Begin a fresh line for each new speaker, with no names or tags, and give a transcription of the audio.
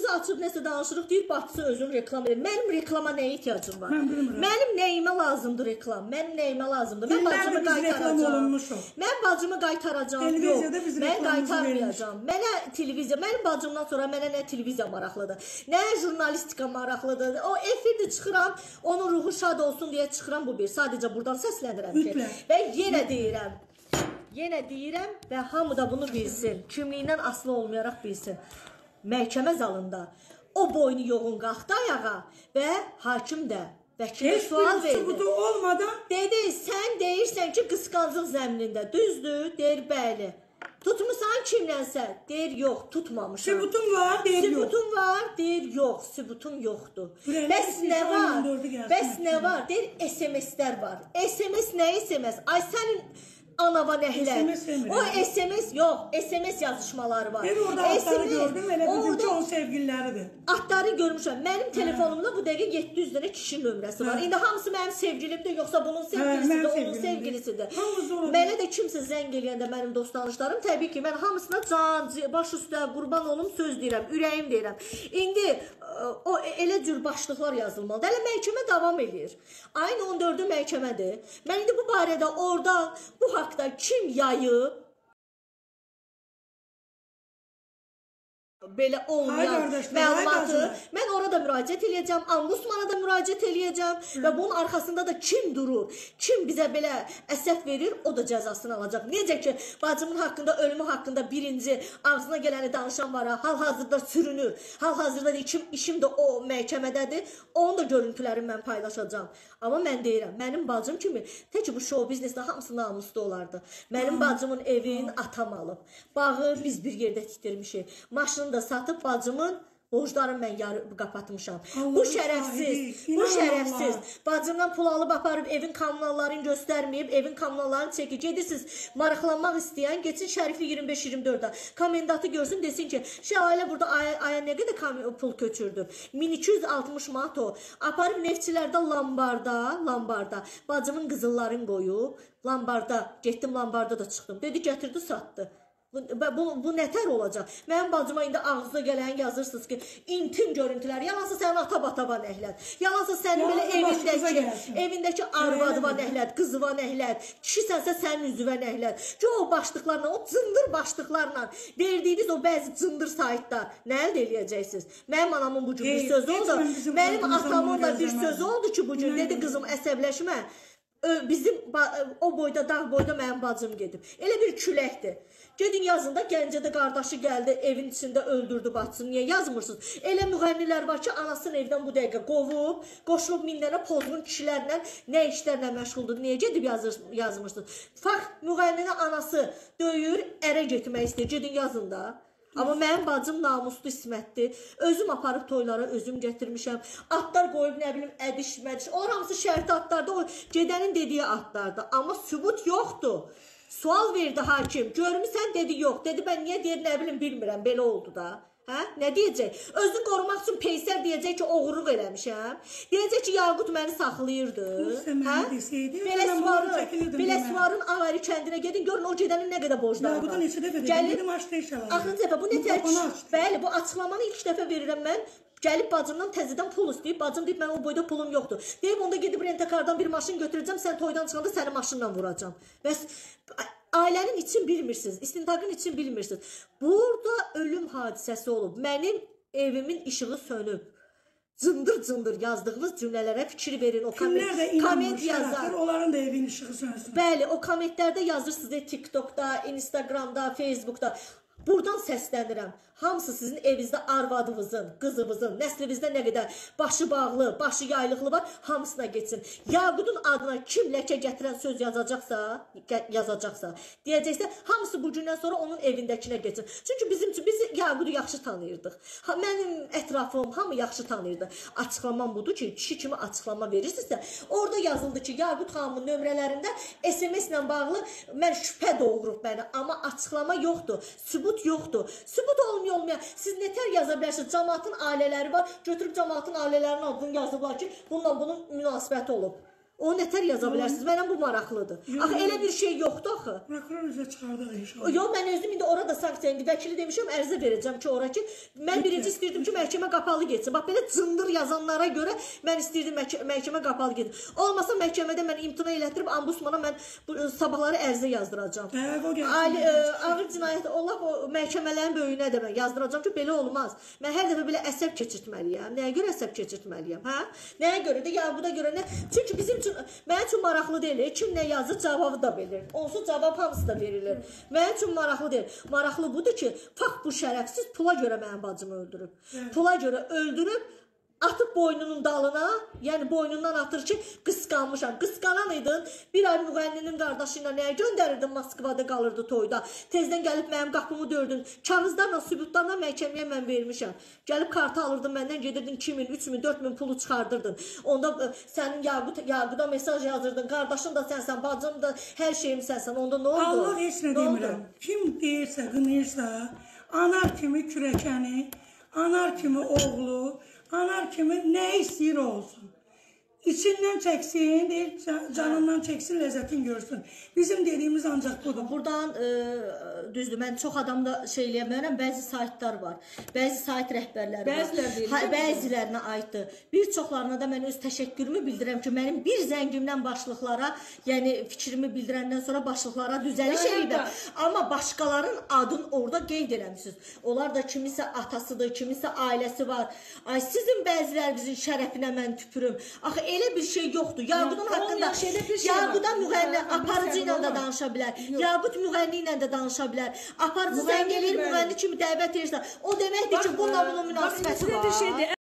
Ağzımızı açıb nəsə danışırıq, deyir, Batısı özünü reklam edir. Mənim reklama nəyə ihtiyacım var? Mənim nəyimə lazımdır reklam? Mənim nəyimə lazımdır? Mən bacımı qaytaracağım. Mən bacımı qaytaracağım. Yox, mən qaytarmayacağım. Mənə televiziya, mənim bacımdan sonra mənə nə televiziya maraqlıdır, nə jurnalistika maraqlıdır. O efirdə çıxıram, onun ruhu şad olsun deyə çıxıram, bu bir. Sadəcə buradan səslənirəm ki. Və yenə deyirəm və hamı da bunu bilsin. Kimliyindən asılı olmayaraq bilsin. Məhkəmə zalında o boynu yoğun qalxdı ayağa və hakim də vəkilə sual verdi.
Sübutu olmadan
dedi, sən deyirsən ki, qısqanclıq zəminində. Düzdür? Deyir, bəli. Tutmusan kimlənsə? Deyir, yox, tutmamışam.
Sübutun var, deyir, yox.
Sübutun var, deyir, yox, sübutum yoxdur. Bəs nə var? Bəs nə var? Deyir, SMS-lər var. SMS nə SMS? Ay, sənin anava nəhlər. O SMS yox, SMS yazışmaları var.
Ben orada atları gördüm, elə bildim ki, onun sevgililəridir.
Atları görmüşəm. Mənim telefonumda bu dəqiqə 700 dənə kişi nömrəsi var. İndi hamısı mənim sevgilimdir, yoxsa bunun sevgilisidir, onun sevgilisidir. Mənə də kimsə zəng eləyəndə mənim dost tanışlarım, təbii ki, mən hamısına can, baş üstə, qurban olum söz deyirəm, ürəyim deyirəm. İndi o elə cür başlıqlar yazılmalıdır. Hələ məhkəmə davam edir. Ayın 14-ü məhkəmədir. Mən indi bu barədə oradan, bu haqda kim yayıb, belə olmayan məlumatı, mən orada müraciət eləyəcəm, Ombudsmana da müraciət eləyəcəm və bunun arxasında da kim durur, kim bizə belə əsəf verir, o da cəzasını alacaq. Necə ki, bacımın haqqında, ölümü haqqında birinci ağzına gələni danışan var, hal-hazırda sürünür, hal-hazırda işim də o məhkəmədədir, onun da görüntülərini mən paylaşacağım. Amma mən deyirəm, mənim bacım kimi, tək ki bu show biznesdə hamısı namuslu olardı. Mənim bacımın evini atam alıb, bağı biz bir yerdə tikdirmişik, maşını da satıb bacımın borclarını mən qapatmışam. Bu şərəfsiz, bacımdan pul alıb aparıb evin kommunallarını göstərməyib, evin kommunallarını çəkib, gedirsiniz, maraqlanmaq istəyən, geçsin Şərifi 25-24-da, komendatı görsün, desin ki, ailə burada aya nə qədər pul köçürdü? 1260 manat o. Aparıb neftçilərdə lambarda, bacımın qızıllarını qoyub, lambarda, getdim lambarda da çıxdım, dedi, gətirdi, satdı. Bu nətər olacaq? Mənim bacıma indi ağzına gələn yazırsınız ki, intim görüntülər, yalansa sənin ata-batava nəhlət, yalansa sənin belə evindəki arvadıva nəhlət, qızıva nəhlət, kişisənsə sənin üzvə nəhlət. Ki o başlıqlarla, o cındır başlıqlarla verdiyiniz o bəzi cındır saytlar nə əldə eləyəcəksiniz? Mənim anamın bu gün bir sözü oldu, mənim atamın da bir sözü oldu ki, bu gün dedi, qızım əsəbləşmə. Bizim o boyda, dağ boyda mənim bacım gedib. Elə bir küləkdir. Gedin yazın da, Gəncədə qardaşı gəldi, evin içində öldürdü bacısını. Niyə yazmırsınız? Elə müğənnilər var ki, anasını evdən bu dəqiqə qovub, qoşulub min dənə pozğun kişilərlə, nə işlərlə məşğuldur. Niyə gedib yazmırsınız? Fakt, müğənninin anası döyür, ərə getmək istəyir. Gedin yazın da. Amma mənim bacım namuslu ismətdir. Özüm aparıb toylara özüm gətirmişəm. Atlar qoyub, nə bilim, ədiş-mədiş. Onlar hamısı şərti atlardı, o gedənin dediyi atlardı. Amma sübut yoxdur. Sual verdi hakim. Görmüsən, dedi, yox. Dedi, mən niyə deyir, nə bilim, bilmirəm. Belə oldu da. Hə? Nə deyəcək? Özünü qorumaq üçün Peysər deyəcək ki, oğurluq eləmişəm. Deyəcək ki, Yaqut məni saxlayırdı. Belesvarın Ağari kəndinə gedin, görün o gedənin nə qədər borcları var.
Yaqut'a neçə dəfə dedim, açdı inşallah.
Axırıncı dəfə, bu nətər? Bəli, bu açıqlamanı ilk dəfə verirəm mən. Gəlib bacımdan təzədən pul istəyib, bacım deyib, mən o boyda pulum yoxdur. Deyib, onda gedib rentakardan bir maşın götürəcəm, sən toydan çıxanda səni maşınla vuracam. Bəs ailənin için bilmirsiniz, istintaqın için bilmirsiniz. Burada ölüm hadisəsi olub, mənim evimin işığı sönüb. Cındır yazdığınız cümlələrə fikir verin. O komment yazar.
Onların da evin işığı sönsün.
Bəli, o kommentlərdə yazırsınız, TikTokda, Instagramda, Facebookda. Buradan səslənirəm. Hamısı sizin evinizdə arvadınızın, qızınızın, nəslinizdə nə qədər başı bağlı, başı yaylıqlı var, hamısına geçsin. Yaqudun adına kim ləkə gətirən söz yazacaqsa, deyəcəksə, hamısı bu gündən sonra onun evindəkinə geçsin. Çünki biz Yaqudu yaxşı tanıyırdıq. Mənim ətrafım, hamı yaxşı tanıyırdı. Açıqlamam budur ki, kişi kimi açıqlama verirsinizsə, orada yazıldı ki, Yaqud xanımın nömrələrində SMS ilə bağlı mən şübhə doğurub məni, amma açıqlama yoxdur, sübut yoxdur. Sübut olmuyor. Siz nətər yaza bilərsiniz? Cəmaatın ailələri var. Götürüb cəmaatın ailələrinin adını yazıblar ki, bununla bunun münasibəti olub. O nətər yaza bilərsiniz? Mənə bu maraqlıdır. Axı elə bir şey yoxdur axı.
Prokuror üzə çıxardıq inşallah.
Yox, mən özüm indi orada sanksiya, indi vəkili demişəm, ərizə verəcəm ki, ora ki, mən birinci istəyirdim ki, məhkəmə qapalı getsin. Bax, belə cındır yazanlara görə mən istəyirdim məhkəmə qapalı getsin. Olmasa məhkəmədə mən imtina elətdirib, ambusmana mən sabahları ərizə yazdıracam. Ağır cinayət, Allah o məhkəmələrin böyüyünə də mən yazdıracam ki, belə olmaz. Mən hər dəfə belə əsəb keçirtməliyəm. Nəyə görə əsəb keçirtməliyəm, hə? Nəyə görə də, ya bu da görə nə? Çünki bizim üçün, mənim üçün maraqlı deyil. Kim nə yazır, cavabı da bilir. Onsuz cavab hamısı da verilir. Mənim üçün maraqlı deyil. Maraqlı budur ki, fakt bu şərəfsiz pula görə mənim bacımı öldürüb. Pula görə öldürüb, atıb boynunun dalına, yəni boynundan atır ki, qısqanmışam. Qısqanan idin, bir ay müğənninin qardaşı ilə nəyə göndərirdin, Moskvada qalırdı toyda. Tezdən gəlib mənim qapımı dördün. Kağızlarla, sübutlarla məhkəməyə mən vermişəm. Gəlib kartı alırdın, məndən gedirdin 2000, 3000, 4000 pulu çıxardırdın. Onda sənin Yaquda mesaj yazırdın, qardaşın da sənsən, bacım da, hər şeyim sənsən. Onda nə oldu?
Allah heç nə demirəm. Kim deyirsə, qınıyırsa, anar kimi kürəkəni, anar kimi oğlu, anar kimi nə istəyir olsun. İçindən çəksin, canından çəksin, ləzzətin görsün. Bizim dediyimiz ancaq budur.
Buradan düzdür, mən çox adamda şey eləyəmərəm, bəzi saytlar var. Bəzi sayt rəhbərləri var. Bəzilərinə aiddir. Bir çoxlarına da mən öz təşəkkürümü bildirəm ki, mənim bir zəngimdən başlıqlara, yəni fikrimi bildirəndən sonra başlıqlara düzəliş eləyirəm. Amma başqaların adını orada qeyd eləmişsiniz. Onlar da kimisə atasıdır, kimisə ailəsi var. Ay, sizin bəzilərinizin şərəfinə mən tüpürüm. Axı, elə bir şey yoxdur. Yaqudun haqqında, Yaquda müğənni aparıcı ilə də danışa bilər. Yaqud müğənni ilə də danışa bilər. Aparıcı zəng eləyir, müğənni kimi dəvət edirsə, o deməkdir ki, bununla bunun münasibəti var.